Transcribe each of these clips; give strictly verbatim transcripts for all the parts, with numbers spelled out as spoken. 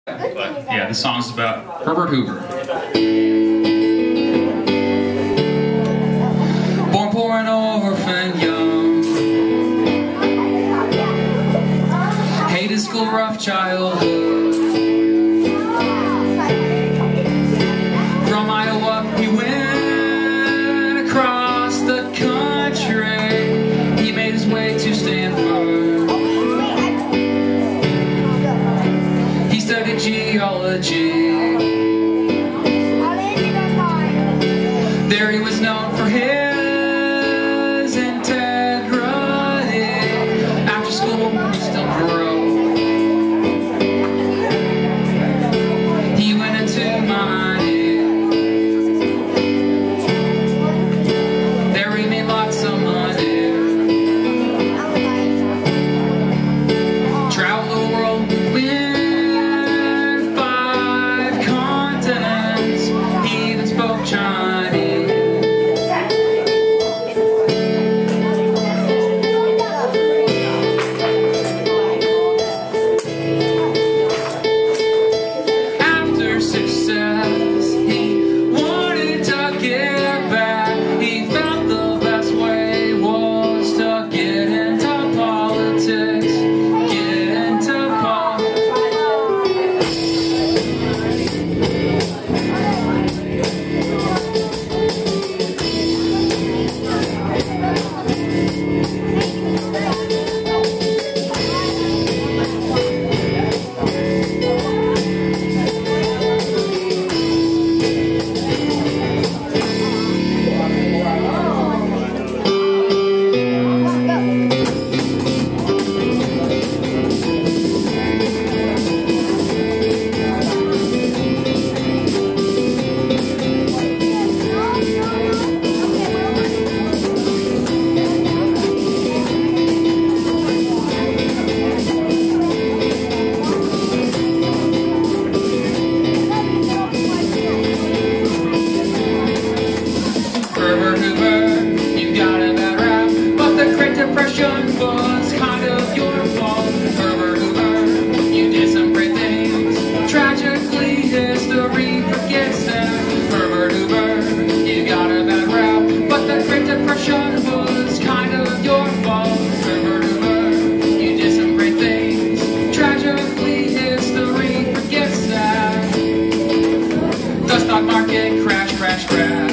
But yeah, this song's about Herbert Hoover. Born poor and orphan young, hated school, rough childhood. From Iowa he went across the country. He made his way to Stanford. He studied geology. There he was known for his integrity. After school he still drove. He went into mining. There he made lots of money. Traveled the world with five continents. He even spoke Chinese. After success, he wanted to give back. He felt the best way was to get into politics. Get into politics. Herbert Hoover, you got a bad rap, but the Great Depression was kind of your fault. Herbert Hoover, you did some great things. Tragically, history forgets them. Herbert Hoover, you got a bad rap, but the Great Depression was kind of your fault. Herbert Hoover, you did some great things. Tragically, history forgets that. The stock market crash, crash, crash.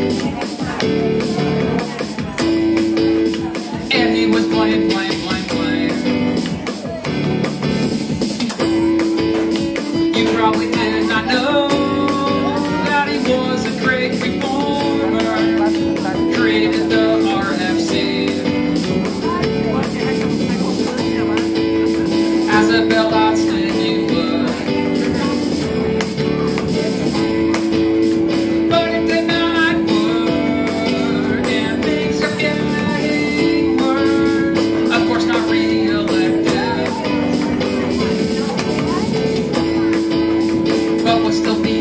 And he was blamed, blamed, blamed, blamed. You probably did not know that he was a great reformer. Created the R F C as a bailout stimulus. But it did not work, and things are getting worse. Of course, not re-elected, but will still be